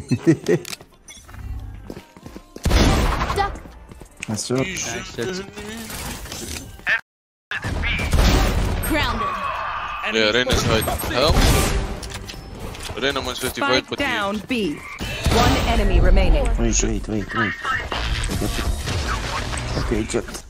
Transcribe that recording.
Nice job. Grounded. Yeah, Reyna's hiding. Help. Reyna wants 55, but down B. One enemy remaining. Wait. Okay, jet.